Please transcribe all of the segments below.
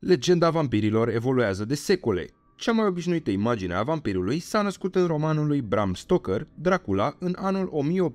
Legenda vampirilor evoluează de secole. Cea mai obișnuită imagine a vampirului s-a născut în romanul lui Bram Stoker, Dracula, în anul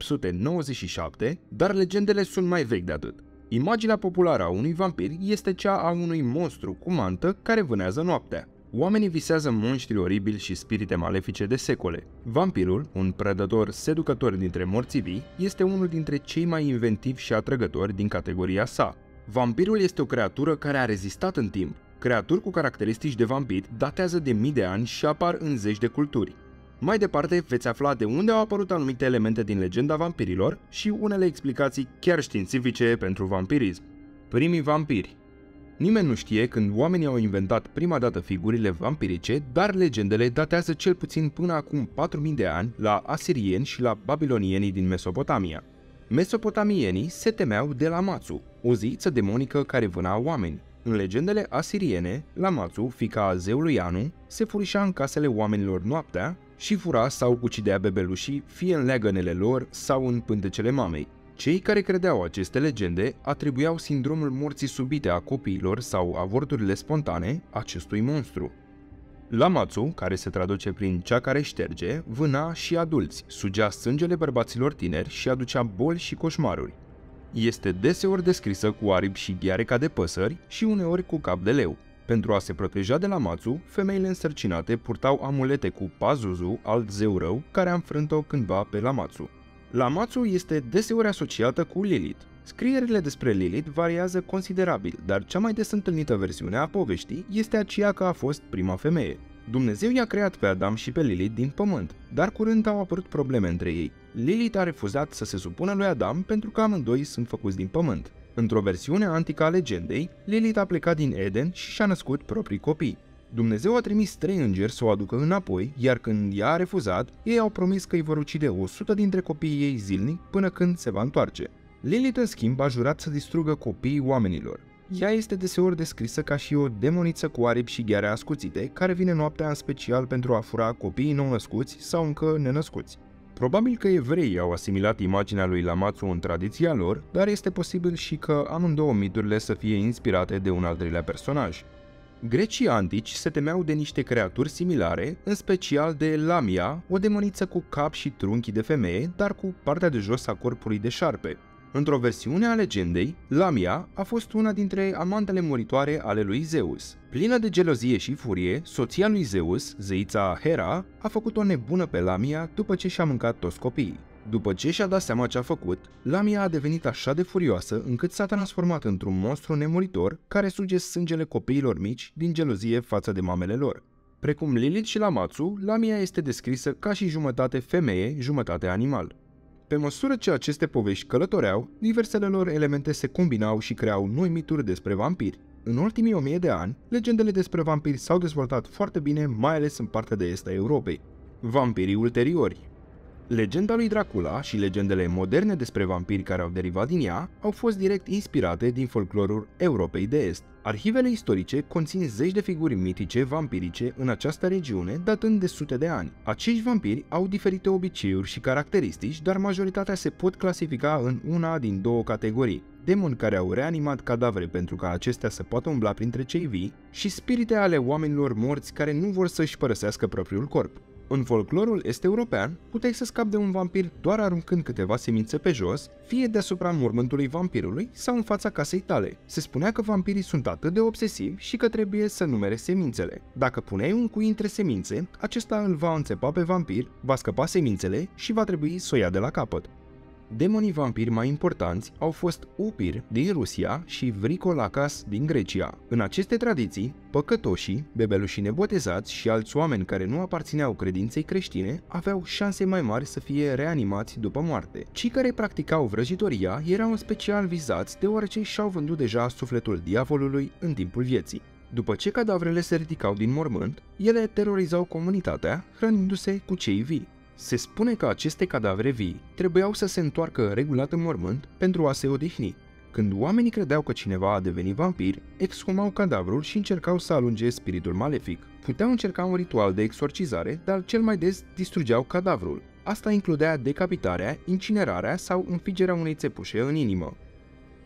1897, dar legendele sunt mai vechi de atât. Imaginea populară a unui vampir este cea a unui monstru cu mantă care vânează noaptea. Oamenii visează monștri oribili și spirite malefice de secole. Vampirul, un prădător seducător dintre morții vii, este unul dintre cei mai inventivi și atrăgători din categoria sa. Vampirul este o creatură care a rezistat în timp. Creaturi cu caracteristici de vampir datează de mii de ani și apar în zeci de culturi. Mai departe veți afla de unde au apărut anumite elemente din legenda vampirilor și unele explicații chiar științifice pentru vampirism. Primii vampiri. Nimeni nu știe când oamenii au inventat prima dată figurile vampirice, dar legendele datează cel puțin până acum 4000 de ani la asirieni și la babilonienii din Mesopotamia. Mesopotamienii se temeau de Lamatsu, o zeiță demonică care vâna oameni. În legendele asiriene, Lamatsu, fiica zeului Anu, se furișa în casele oamenilor noaptea și fura sau ucidea bebelușii fie în leagănele lor sau în pântecele mamei. Cei care credeau aceste legende atribuiau sindromul morții subite a copiilor sau avorturile spontane acestui monstru. Lamatsu, care se traduce prin cea care șterge, vâna și adulți, sugea sângele bărbaților tineri și aducea boli și coșmaruri. Este deseori descrisă cu aripi și gheare ca de păsări și uneori cu cap de leu. Pentru a se proteja de Lamatsu, femeile însărcinate purtau amulete cu Pazuzu, alt zeu rău, care a înfrânt-o cândva pe Lamatsu. Lamatsu este deseori asociată cu Lilith. Scrierile despre Lilith variază considerabil, dar cea mai des întâlnită versiune a poveștii este aceea că a fost prima femeie. Dumnezeu i-a creat pe Adam și pe Lilith din pământ, dar curând au apărut probleme între ei. Lilith a refuzat să se supună lui Adam pentru că amândoi sunt făcuți din pământ. Într-o versiune antică a legendei, Lilith a plecat din Eden și și-a născut proprii copii. Dumnezeu a trimis 3 îngeri să o aducă înapoi, iar când ea a refuzat, ei au promis că îi vor ucide 100 dintre copiii ei zilnic până când se va întoarce. Lilith, în schimb, a jurat să distrugă copiii oamenilor. Ea este deseori descrisă ca și o demoniță cu aripi și gheare ascuțite, care vine noaptea în special pentru a fura copiii nou-născuți sau încă nenăscuți. Probabil că evreii au asimilat imaginea lui Lamatsu în tradiția lor, dar este posibil și că amândouă miturile să fie inspirate de un al treilea personaj. Grecii antici se temeau de niște creaturi similare, în special de Lamia, o demoniță cu cap și trunchi de femeie, dar cu partea de jos a corpului de șarpe. Într-o versiune a legendei, Lamia a fost una dintre amantele muritoare ale lui Zeus. Plină de gelozie și furie, soția lui Zeus, zeița Hera, a făcut-o nebună pe Lamia după ce și-a mâncat toți copiii. După ce și-a dat seama ce a făcut, Lamia a devenit așa de furioasă încât s-a transformat într-un monstru nemuritor care suge sângele copiilor mici din gelozie față de mamele lor. Precum Lilith și Lamatsu, Lamia este descrisă ca și jumătate femeie, jumătate animal. Pe măsură ce aceste povești călătoreau, diversele lor elemente se combinau și creau noi mituri despre vampiri. În ultimii 1000 de ani, legendele despre vampiri s-au dezvoltat foarte bine, mai ales în partea de est a Europei. Vampirii ulteriori. Legenda lui Dracula și legendele moderne despre vampiri care au derivat din ea au fost direct inspirate din folclorul Europei de Est. Arhivele istorice conțin zeci de figuri mitice vampirice în această regiune datând de sute de ani. Acești vampiri au diferite obiceiuri și caracteristici, dar majoritatea se pot clasifica în una din două categorii: demoni care au reanimat cadavre pentru ca acestea să poată umbla printre cei vii și spirite ale oamenilor morți care nu vor să-și părăsească propriul corp. În folclorul est-european, puteai să scapi de un vampir doar aruncând câteva semințe pe jos, fie deasupra mormântului vampirului sau în fața casei tale. Se spunea că vampirii sunt atât de obsesivi și că trebuie să numere semințele. Dacă puneai un cui între semințe, acesta îl va înțepa pe vampir, va scăpa semințele și va trebui să o ia de la capăt. Demonii vampiri mai importanți au fost Upir din Rusia și Vricolacas din Grecia. În aceste tradiții, păcătoșii, bebelușii nebotezați și alți oameni care nu aparțineau credinței creștine aveau șanse mai mari să fie reanimați după moarte. Cei care practicau vrăjitoria erau în special vizați deoarece și-au vândut deja sufletul diavolului în timpul vieții. După ce cadavrele se ridicau din mormânt, ele terorizau comunitatea, hrănindu-se cu cei vii. Se spune că aceste cadavre vii trebuiau să se întoarcă regulat în mormânt pentru a se odihni. Când oamenii credeau că cineva a devenit vampir, exhumau cadavrul și încercau să alunge spiritul malefic. Puteau încerca un ritual de exorcizare, dar cel mai des distrugeau cadavrul. Asta includea decapitarea, incinerarea sau înfigerea unei țepușe în inimă.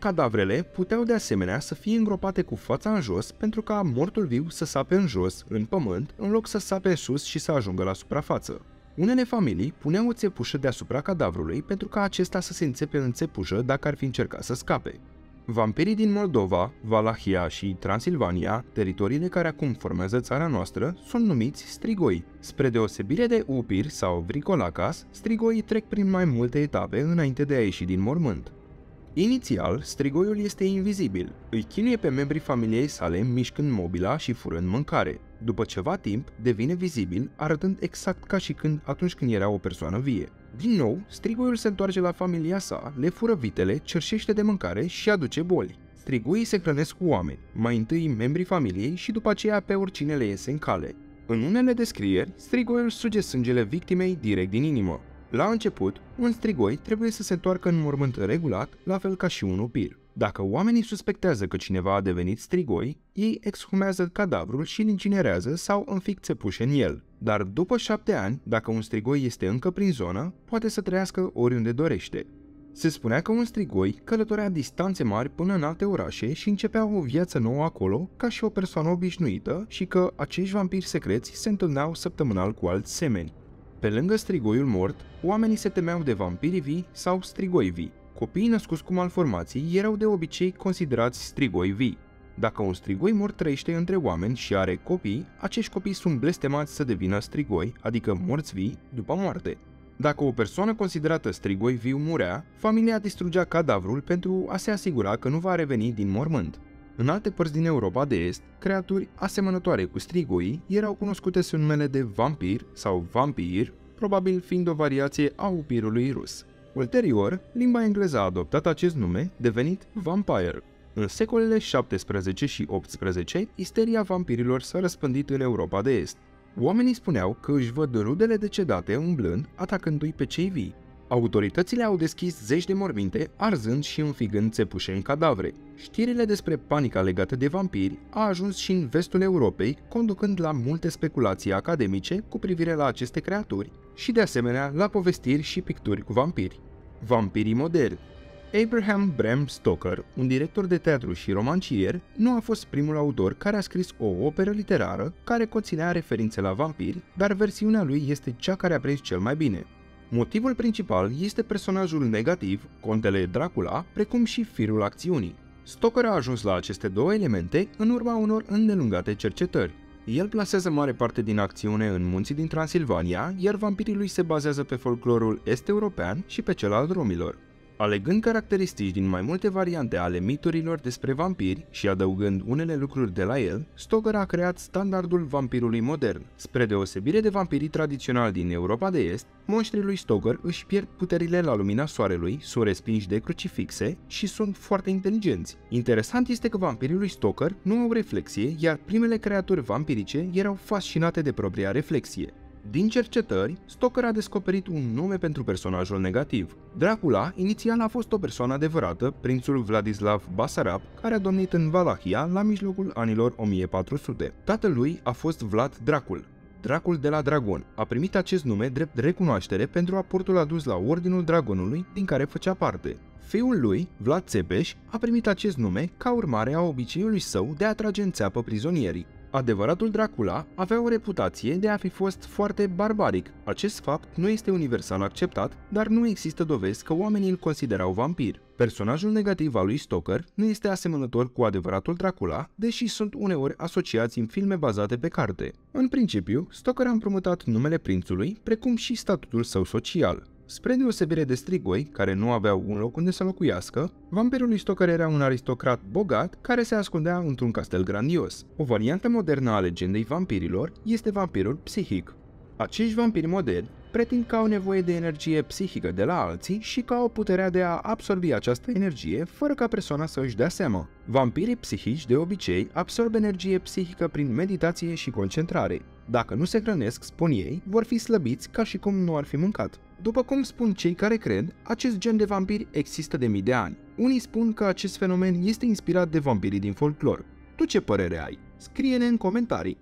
Cadavrele puteau de asemenea să fie îngropate cu fața în jos pentru ca mortul viu să sape în jos, în pământ, în loc să sape în sus și să ajungă la suprafață. Unele familii puneau o țepușă deasupra cadavrului pentru ca acesta să se înțepe în țepușă dacă ar fi încercat să scape. Vampirii din Moldova, Valahia și Transilvania, teritoriile care acum formează țara noastră, sunt numiți strigoi. Spre deosebire de upiri sau vricolacas, strigoii trec prin mai multe etape înainte de a ieși din mormânt. Inițial, strigoiul este invizibil, îi chinuie pe membrii familiei sale mișcând mobila și furând mâncare. După ceva timp, devine vizibil, arătând exact ca și atunci când era o persoană vie. Din nou, strigoiul se întoarce la familia sa, le fură vitele, cerșește de mâncare și aduce boli. Strigoii se hrănesc cu oameni, mai întâi membrii familiei și după aceea pe oricine le iese în cale. În unele descrieri, strigoiul suge sângele victimei direct din inimă. La început, un strigoi trebuie să se întoarcă în mormânt regulat, la fel ca și un upir. Dacă oamenii suspectează că cineva a devenit strigoi, ei exhumează cadavrul și îl incinerează sau înfic țepușe în el. Dar după 7 ani, dacă un strigoi este încă prin zonă, poate să trăiască oriunde dorește. Se spunea că un strigoi călătorea distanțe mari până în alte orașe și începea o viață nouă acolo ca și o persoană obișnuită și că acești vampiri secreți se întâlneau săptămânal cu alți semeni. Pe lângă strigoiul mort, oamenii se temeau de vampirii vii sau strigoi vii. Copiii născuți cu malformații erau de obicei considerați strigoi vii. Dacă un strigoi mort trăiește între oameni și are copii, acești copii sunt blestemați să devină strigoi, adică morți vii, după moarte. Dacă o persoană considerată strigoi viu murea, familia distrugea cadavrul pentru a se asigura că nu va reveni din mormânt. În alte părți din Europa de Est, creaturi asemănătoare cu strigoii erau cunoscute sub numele de vampir sau vampir, probabil fiind o variație a upirului rus. Ulterior, limba engleză a adoptat acest nume, devenit vampire. În secolele 17 și 18, isteria vampirilor s-a răspândit în Europa de Est. Oamenii spuneau că își văd rudele decedate umblând, atacându-i pe cei vii. Autoritățile au deschis zeci de morminte, arzând și înfigând țepușe în cadavre. Știrile despre panica legată de vampiri a ajuns și în vestul Europei, conducând la multe speculații academice cu privire la aceste creaturi și de asemenea la povestiri și picturi cu vampiri. Vampirii moderni. Abraham Bram Stoker, un director de teatru și romancier, nu a fost primul autor care a scris o operă literară care conținea referințe la vampiri, dar versiunea lui este cea care a prins cel mai bine. Motivul principal este personajul negativ, contele Dracula, precum și firul acțiunii. Stoker a ajuns la aceste două elemente în urma unor îndelungate cercetări. El plasează mare parte din acțiune în munții din Transilvania, iar vampirii lui se bazează pe folclorul est-european și pe cel al romilor. Alegând caracteristici din mai multe variante ale miturilor despre vampiri și adăugând unele lucruri de la el, Stoker a creat standardul vampirului modern. Spre deosebire de vampirii tradiționali din Europa de Est, monștrii lui Stoker își pierd puterile la lumina soarelui, sunt respinși de crucifixe și sunt foarte inteligenți. Interesant este că vampirii lui Stoker nu au reflexie, iar primele creaturi vampirice erau fascinate de propria reflexie. Din cercetări, Stoker a descoperit un nume pentru personajul negativ. Dracula inițial a fost o persoană adevărată, prințul Vladislav Basarab, care a domnit în Valahia la mijlocul anilor 1400. Tatălui a fost Vlad Dracul. Dracul de la Dragon a primit acest nume drept recunoaștere pentru aportul adus la Ordinul Dragonului din care făcea parte. Fiul lui, Vlad Țepeș, a primit acest nume ca urmare a obiceiului său de a trage în țeapă prizonierii. Adevăratul Dracula avea o reputație de a fi fost foarte barbaric. Acest fapt nu este universal acceptat, dar nu există dovezi că oamenii îl considerau vampir. Personajul negativ al lui Stoker nu este asemănător cu adevăratul Dracula, deși sunt uneori asociați în filme bazate pe carte. În principiu, Stoker a împrumutat numele prințului, precum și statutul său social. Spre deosebire de strigoi, care nu aveau un loc unde să locuiască, vampirul lui Stoker era un aristocrat bogat care se ascundea într-un castel grandios. O variantă modernă a legendei vampirilor este vampirul psihic. Acești vampiri moderni pretind că au nevoie de energie psihică de la alții și că au puterea de a absorbi această energie fără ca persoana să își dea seama. Vampirii psihici de obicei absorb energie psihică prin meditație și concentrare. Dacă nu se hrănesc, spun ei, vor fi slăbiți ca și cum nu ar fi mâncat. După cum spun cei care cred, acest gen de vampiri există de mii de ani. Unii spun că acest fenomen este inspirat de vampirii din folclor. Tu ce părere ai? Scrie-ne în comentarii!